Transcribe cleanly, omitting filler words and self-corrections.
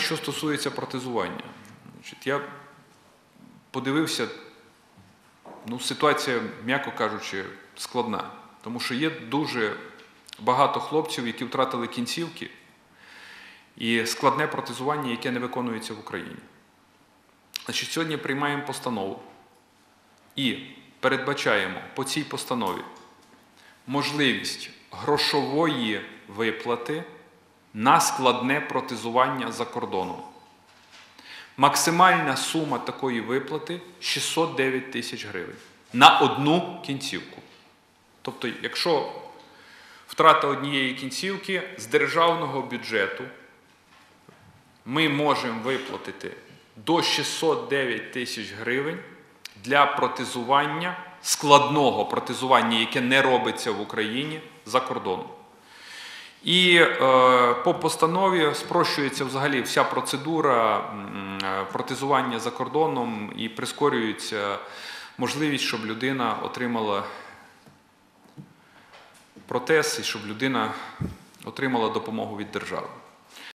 що стосується протезування. Я подивився, ситуація, м'яко кажучи, складна. Тому що є дуже багато хлопців, які втратили кінцівки, і складне протезування, яке не виконується в Україні. Сьогодні приймаємо постанову і передбачаємо по цій постанові можливість грошової виплати на складне протезування за кордоном. Максимальна сума такої виплати – 609 тисяч гривень на одну кінцівку. Тобто, якщо втрата однієї кінцівки, з державного бюджету ми можемо виплатити до 609 тисяч гривень для протезування, складного протезування, яке не робиться в Україні, за кордоном. І по постанові спрощується взагалі вся процедура протезування за кордоном і прискорюється можливість, щоб людина отримала протез і щоб людина отримала допомогу від держави.